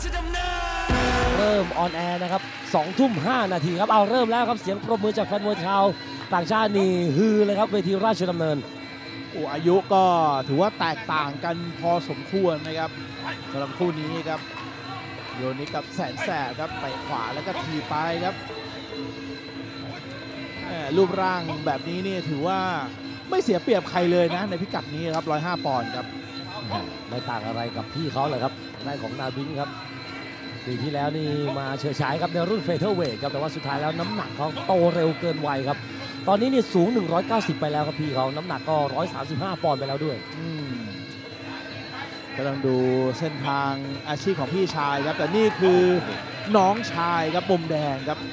เริ่มออนแอร์นะครับ2 ทุ่ม 5 นาทีครับเอาเริ่มแล้วครับเสียงปรบมือจากแฟนมวยชาวต่างชาตินี่ฮือเลยครับเวทีราชดำเนินอายุก็ถือว่าแตกต่างกันพอสมควรนะครับสำหรับคู่นี้ครับโยนิกับแสนแสบครับไปขวาแล้วก็ทีไปครับรูปร่างแบบนี้นี่ถือว่าไม่เสียเปรียบใครเลยนะในพิกัดนี้ครับ105 ปอนด์ครับไม่ต่างอะไรกับพี่เขาเลยครับได้ของนาบินครับปีที่แล้วนี่มาเฉยฉายครับในรุ่นเฟเธอร์เวทครับแต่ว่าสุดท้ายแล้วน้ำหนักเขาโตเร็วเกินวัยครับตอนนี้นี่สูง190ไปแล้วครับพี่เขาน้ำหนักก็135 ปอนด์ไปแล้วด้วยก็ต้องดูเส้นทางอาชีพของพี่ชายครับแต่นี่คือน้องชายครับมุมแดงครับ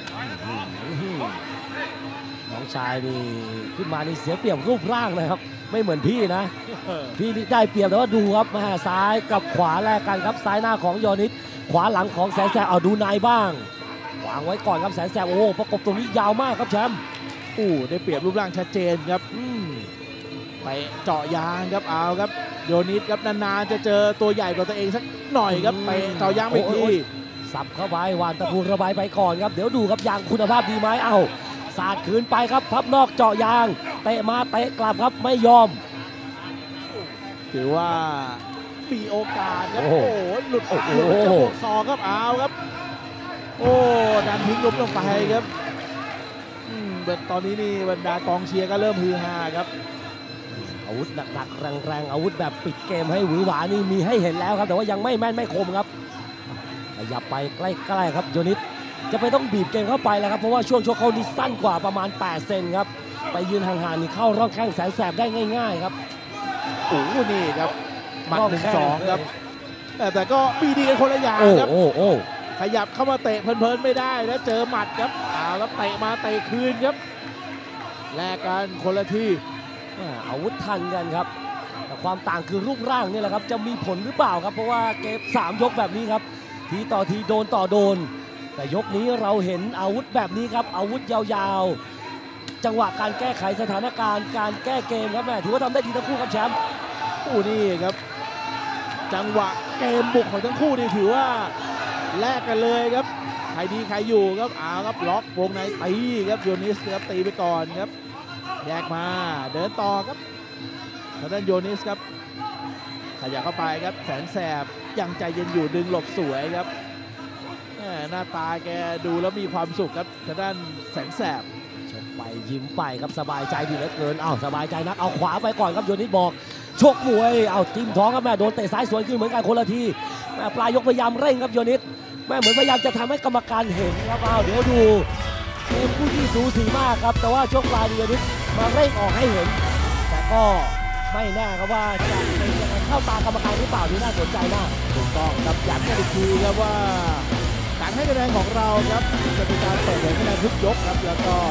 น้องชายนี่ขึ้นมานี่เสียเปรียบรูปร่างเลยครับไม่เหมือนพี่นะพี่ได้เปรียบแต่ว่าดูครับมาซ้ายกับขวาแลกกันครับซ้ายหน้าของยอนิสขวาหลังของแสนแสบเอาดูนายบ้างวางไว้ก่อนครับแสนแสบโอ้ประกบตรงนี้ยาวมากครับแชมป์ได้เปรียบรูปร่างชัดเจนครับไปเจาะยางครับเอาครับโยนิสครับนานๆจะเจอตัวใหญ่กว่าตัวเองสักหน่อยครับไปเจาะยางไปทีสับเข้าไปวานตะปูระบายไปก่อนครับเดี๋ยวดูครับยางคุณภาพดีไหมเอาสาดคืนไปครับพับนอกเจาะยางเตะมาเตะกลับครับไม่ยอมถือว่ามีโอกาสครับหลุดจะบวกศอกครับเอาครับดันทิ้งล้มลงไปครับตอนนี้นี่บรรดากองเชียร์ก็เริ่มฮือฮาครับอาวุธหนักๆแรงๆอาวุธแบบปิดเกมให้หวือหวานี่มีให้เห็นแล้วครับแต่ว่ายังไม่แม่นไม่คมครับขยับไปใกล้ๆครับโยนิสจะไปต้องบีบเกมเข้าไปแล้วครับเพราะว่าช่วงชกเขานี่สั้นกว่าประมาณ8 เซนครับไปยืนห่างๆนี่เข้าร่องแข้งแสนแสบได้ง่ายๆครับนี่ครับหมัด1-2ครับแต่ก็มีดีกันคนละอย่างครับขยับเข้ามาเตะเพลินๆไม่ได้แล้วเจอหมัดครับแล้วเตะมาเตะคืนครับแลกกันคนละทีอาวุธทันกันครับแต่ความต่างคือรูปร่างนี่แหละครับจะมีผลหรือเปล่าครับเพราะว่าเกม3 ยกแบบนี้ครับทีต่อทีโดนต่อโดนแต่ยกนี้เราเห็นอาวุธแบบนี้ครับอาวุธยาวๆจังหวะการแก้ไขสถานการณ์การแก้เกมครับแม่ถือว่าทำได้ดีทั้งคู่ครับแชมป์นี่ครับจังหวะเกมบุกของทั้งคู่นี่ถือว่าแลกกันเลยครับใครดีใครอยู่ครับครับล็อกวงในตีครับโยนิสครับตีไปก่อนครับแยกมาเดินต่อครับทางด้านโยนิสครับขยับเข้าไปครับแสนแสบยังใจเย็นอยู่ดึงหลบสวยครับหน้าตาแกดูแล้วมีความสุขครับทางด้านแสนแสบชกไปยิ้มไปครับสบายใจดีเหลือเกินสบายใจนักเอาขวาไปก่อนครับโยนิสบอกชกมวยจิ้มท้องครับแม่โดนเตะซ้ายสวยขึ้นเหมือนกันคนละทีแม่ปลายยกพยายามเร่งครับโยนิสแม่เหมือนพยายามจะทำให้กรรมการเห็นครับเดี๋ยวดูเป็นคู่ที่สูสีมากครับแต่ว่าช่วงปลายโยนิสมาเร่งออกให้เห็นแต่ก็ไม่แน่ครับว่าจะเป็นยังไงเข้าตากรรมการหรือเปล่านี่น่าสนใจมากถูกต้องครับย้ำกันอีกทีครับว่าการให้คะแนนของเราครับจะเป็นการเปิดเผยคะแนนทุกยกครับแล้วก็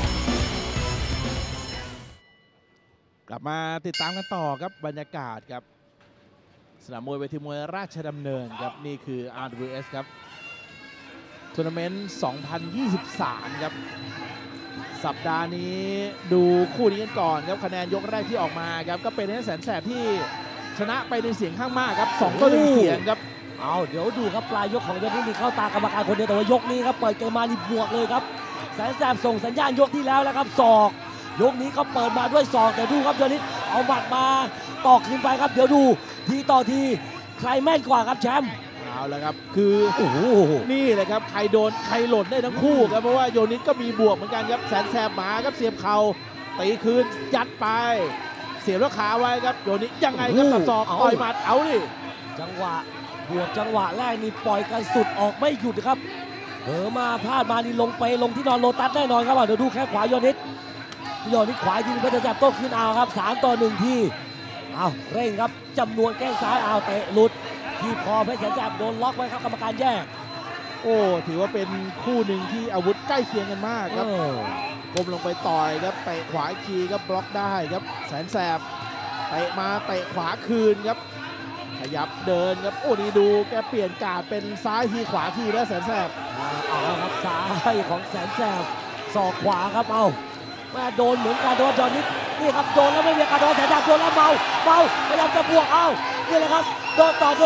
กลับมาติดตามกันต่อครับบรรยากาศครับสนามมวยเวทีมวยราชดำเนินครับนี่คือ RWS ครับทัวร์นาเมนต์2023ครับสัปดาห์นี้ดูคู่นี้กันก่อนครับคะแนนยกแรกที่ออกมาครับก็เป็นแสนแสบที่ชนะไปในเสียงข้างมากครับ2-1เสียงครับเดี๋ยวดูครับปลายยกของยกนี้มีเข้าตากรรมการคนเดียวแต่ว่ายกนี้ครับเปิดเกมมานี่บวกเลยครับแสนแสบส่งสัญญาณยกที่แล้วแล้วครับศอกยกนี้ก็เปิดมาด้วยศอกแต่ดูครับโยนิสเอาหมัดมาตอกขึ้นไปครับเดี๋ยวดูทีต่อทีใครแม่นกว่าครับแชมป์แล้วครับคือนี่แหละครับใครโดนใครหล่นได้ทั้งคู่ครับเพราะว่าโยนิสก็มีบวกเหมือนกันครับแสนแสบหมาครับเสียบเข่าตีคืนยัดไปเสียบแล้วขาไว้ครับโยนิสยังไงครับสับศอกต่อยหมัดดิจังหวะบวกจังหวะแรกนี่ปล่อยกันสุดออกไม่หยุดครับมาพลาดมานี่ลงไปลงที่นอนโลตัสแน่นอนครับเดี๋ยวดูแค่ขวาโยนิสขวาทีนึงก็จะแสบโต้ขึ้นครับ3-1ทีเร่งครับจำนวนแข้งซ้ายเตะหลุดที่คอเพชรแสนแสบโดนล็อกไว้ครับกรรมการแยกถือว่าเป็นคู่หนึ่งที่อาวุธใกล้เคียงกันมากครับก้มลงไปต่อยครับเตะขวาคีครับบล็อกได้ครับแสนแสบเตะมาเตะขวาคืนครับขยับเดินครับนี่ดูแกเปลี่ยนการเป็นซ้ายทีขวาทีแล้วแสนแสบครับซ้ายของแสนแสบศอกขวาครับแม่โดนเหมือนกันโดนยอนิสนี่ครับโดนแล้วไม่มีการโดนแสนแสบโดนแล้วเมาพยายามจะบวกนี่แหละครับโดนต่อโดน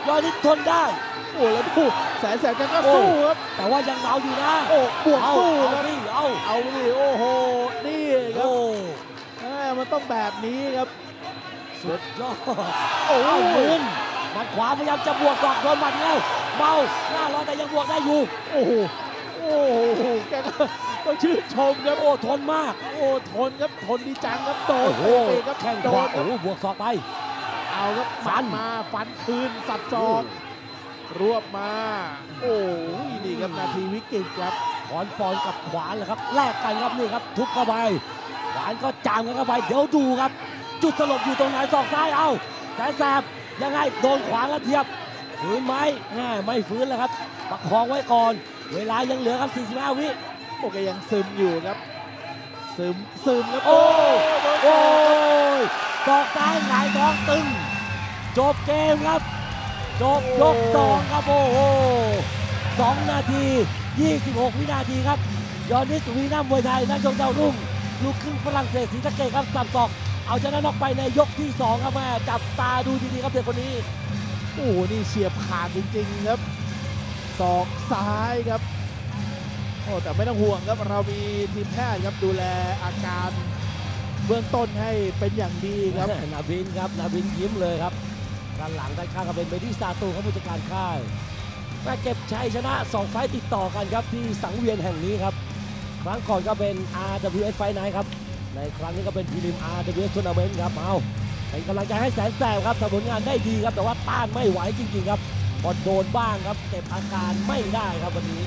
ยอดนิดทนได้โอ้แล้วดูแสนกันก็สู้ครับแต่ว่ายังเมาอยู่นะโอ้บวกสู้เอาครับดิเอาเอาดิโอ้โหนี่ครับโอ้มันต้องแบบนี้ครับสุดยอดโอ้เอายมืนหมัดขวาพยายามจะบวกศอกโดนหมัดแล้วเมาหน้าร้อนแต่ยังบวกได้อยู่โอ้โหโอ้โหแกก็ต้องชื่นชมครับโอ้ทนมากโอ้ทนครับทนดีจังครับโดนโอ้โหเตะครับแข้งโดขวานครัโอ้บโหบวกศอกไปเอาครับฟัฟันนมาฟันคืนสับศอก รวบมา โอ้ยนี่ครับนาทีวิกฤตครับขอนปอนกับขวานแหละครับแลกกันครับนี่ครับทุบเข้าไปขวานก็จามกันเข้าไปเดี๋ยวดูครับ จุดสลบอยู่ตรงไหนศอกซ้ายเอาแสบยังไงโดนขวางแล้วเทียบฝืนไหมไม่ฝืนแล้วครับประคองไว้ก่อน เวลายังเหลือครับ45 วิโอเคยังซึมอยู่ครับ ซึมครับโอ้โดนโอ้ยศอกซ้ายหงายท้องตึงจบเกมครับจบยก2ครับโอ้โห2 นาที 26 วินาทีครับยอดนิสวีนัมมวยไทยนักชกดาวรุ่งลูกครึ่งฝรั่งเศสศรีสะเกษครับสับศอกเอาชนะน็อกไปในยกที่ 2 ครับแม่จับตาดูดีๆครับเด็กคนนี้โอ้โหนี่เฉียบขาดจริงๆครับศอกซ้ายครับโอ้แต่ไม่ต้องห่วงครับเรามีทีมแพทย์ครับดูแลอาการเบื้องต้นให้เป็นอย่างดีครับนาบินครับนาบินยิ้มเลยครับด้านหลังด้านข้างก็เป็นเบดี้ซาตูครับผู้จัดการค่ายแม่เก็บชัยชนะ 2 ไฟต์ติดต่อกันครับที่สังเวียนแห่งนี้ครับครั้งก่อนก็เป็น RWS Fight Night ครับในครั้งนี้ก็เป็นพรีลิม RWS Tournament ครับเอาเป็นกำลังใจให้แสนแสบครับทำผลงานได้ดีครับแต่ว่าต้านไม่ไหวจริงๆครับพอโดนบ้างครับเก็บอาการไม่ได้ครับวันนี้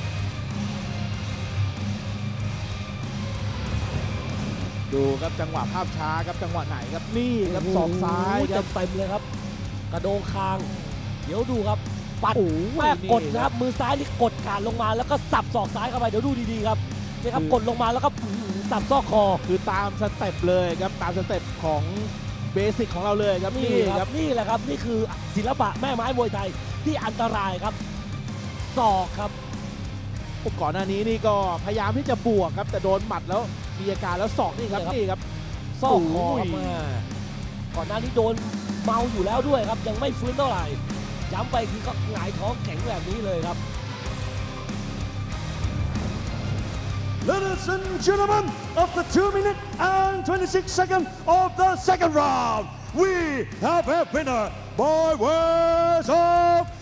ดูครับจังหวะภาพช้าครับจังหวะไหนครับนี่ครับศอกซ้ายครับเต็มเลยครับ กระโดงคาง เดี๋ยวดูครับ ปัดโอ้ยแม่กดนี่นะครับมือซ้ายนี่กดการลงมาแล้วก็สับศอกซ้ายเข้าไปเดี๋ยวดูดีๆครับนี่ครับกดลงมาแล้วก็สับซอกคอคือตามสเต็ปเลยครับตามสเต็ปของเบสิกของเราเลยครับนี่นี่คครัรับบ นี่แหละครับนี่คือศิลปะแม่ไม้มวยไทยที่อันตรายครับศอกครับก่อนหน้านี้นี่ก็พยายามที่จะบวกครับแต่โดนหมัดแล้วมีอาการแล้วศอกนี่ครับนี่ครับซอกคอโอ้ยครับมาก่อนหน้านี้โดนเมาอยู่แล้วด้วยครับยังไม่ฟื้นเท่าไหร่ย้ำไปทีก็หงายท้องแข็งแบบนี้เลยครับ Ladies and gentlemen, after 2 minutes and 26 seconds of the second round, we have a winner by ways of